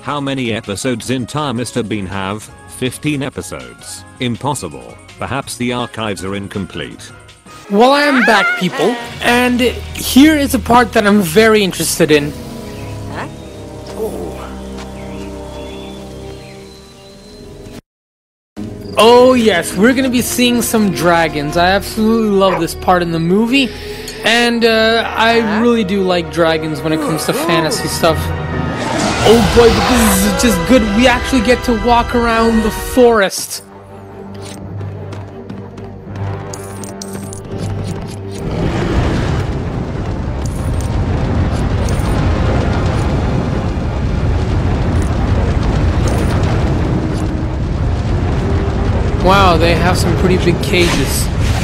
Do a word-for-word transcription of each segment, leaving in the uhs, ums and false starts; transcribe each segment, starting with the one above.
How many episodes in Entire Mister Bean have? fifteen episodes. Impossible. Perhaps the archives are incomplete. Well, I am back, people, and here is a part that I'm very interested in. Oh yes, we're gonna be seeing some dragons. I absolutely love this part in the movie, and uh, I really do like dragons when it comes to fantasy stuff. Oh boy, but this is just good. We actually get to walk around the forest. Wow, they have some pretty big cages.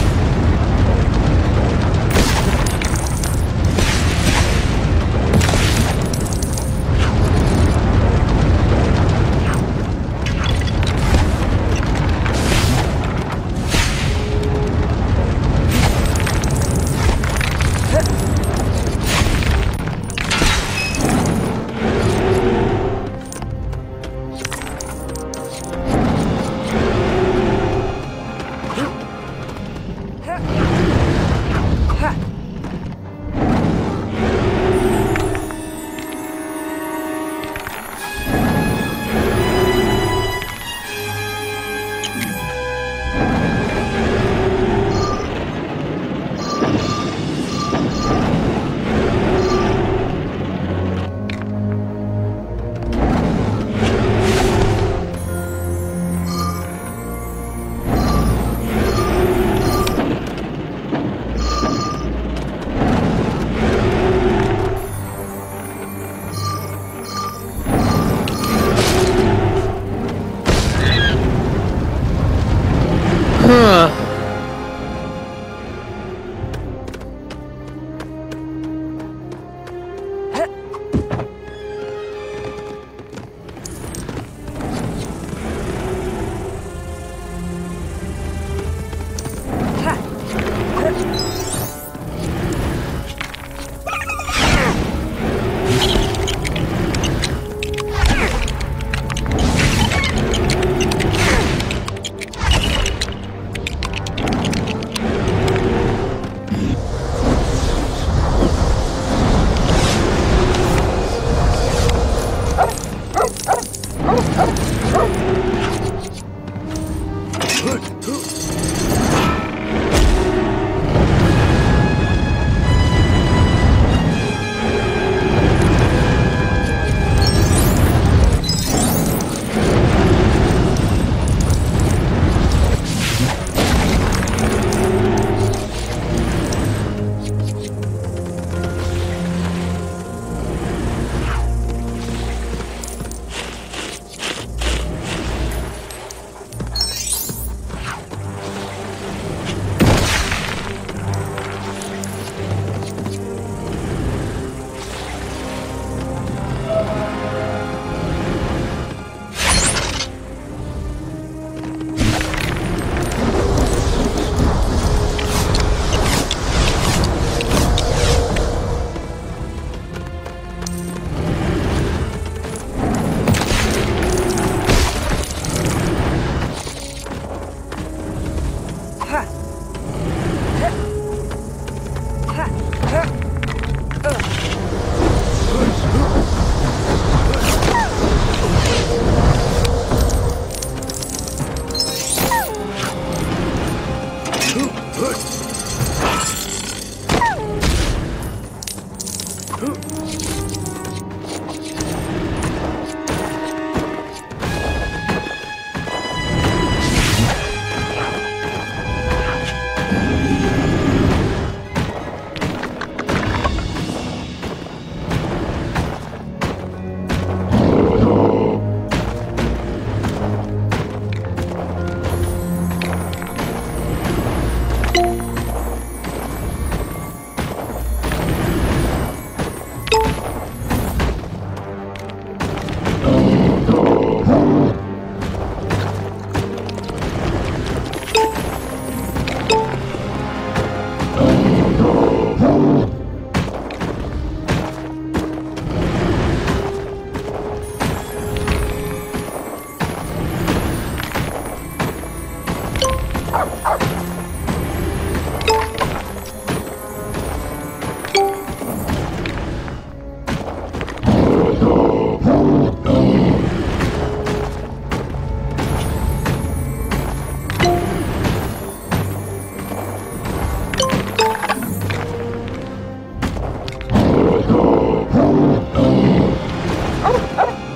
Huh.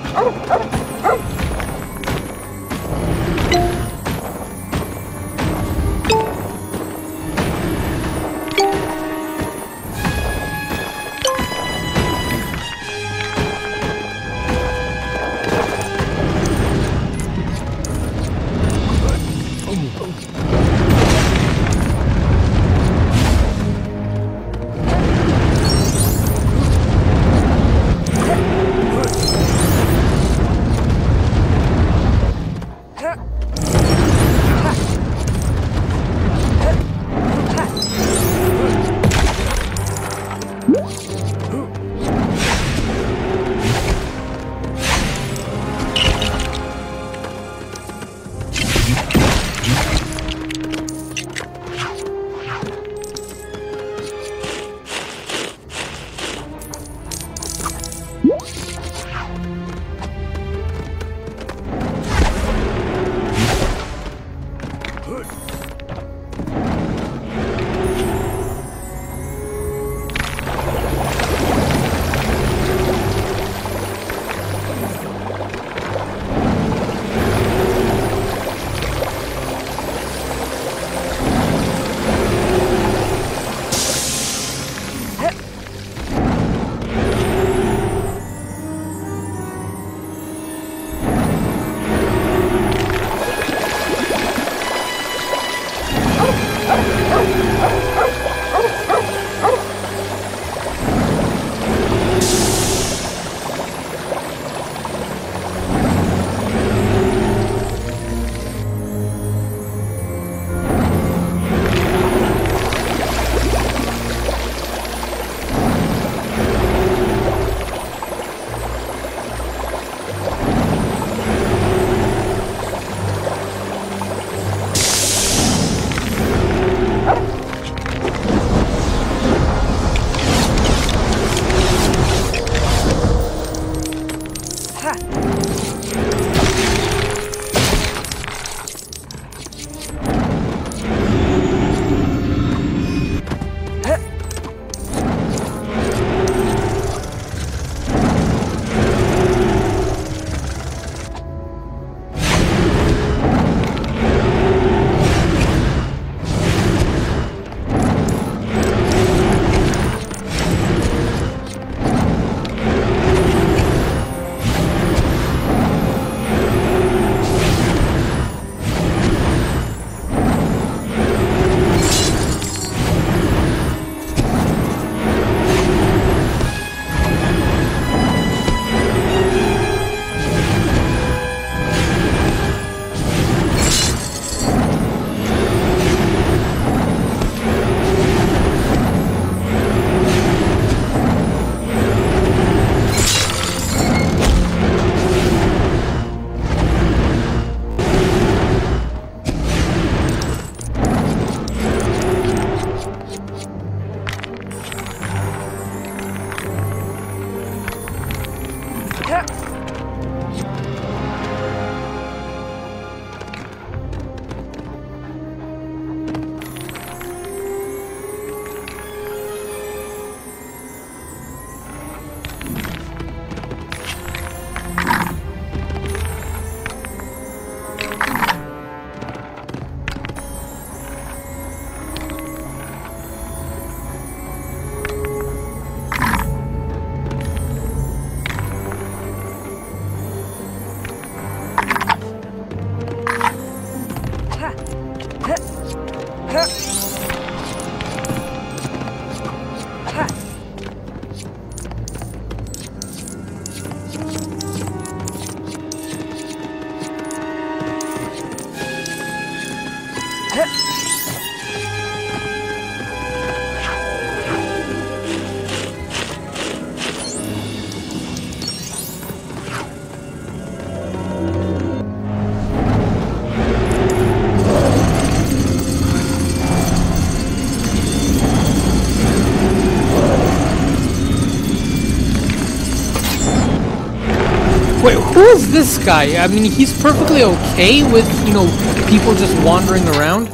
Wait, who is this guy? I mean, he's perfectly okay with, you know, people just wandering around.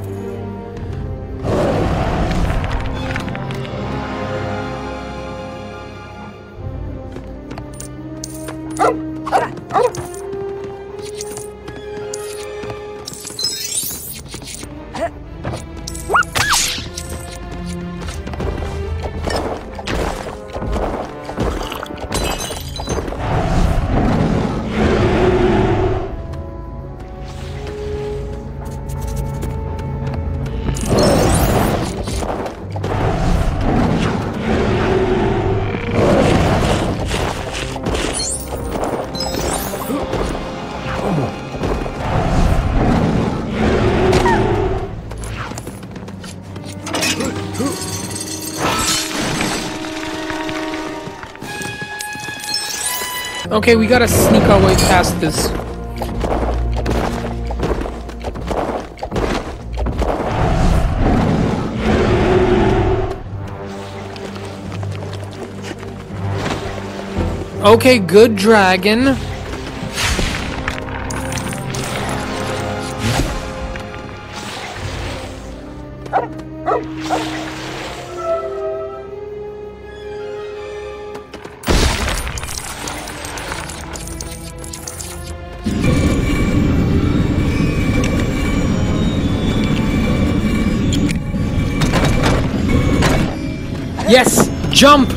Okay, we gotta sneak our way past this. Okay, good dragon. Yes! Jump!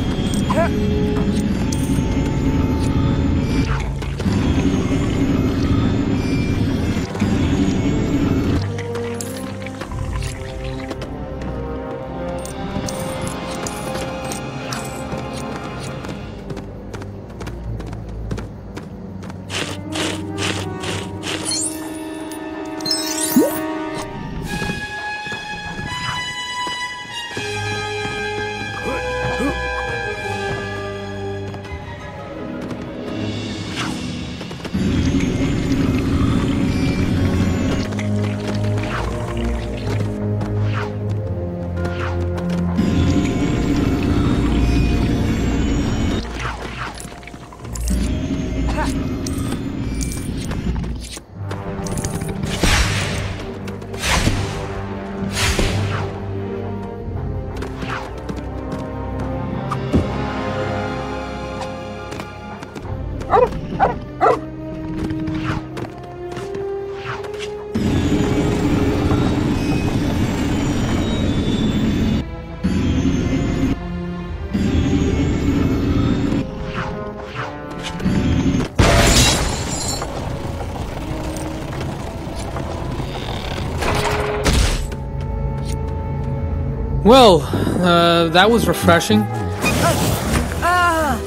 Well, uh, that was refreshing. Ah!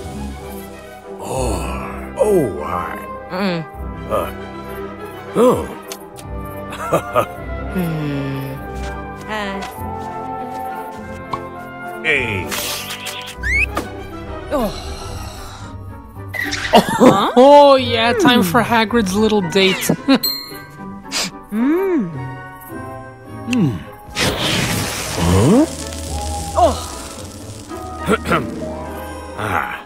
Oh, oh, hi. Mm. Uh, oh. Hmm. Uh. Hey. Oh. Oh, oh yeah, time for Hagrid's little date. Hmm. Hmm. Huh? Oh. ah.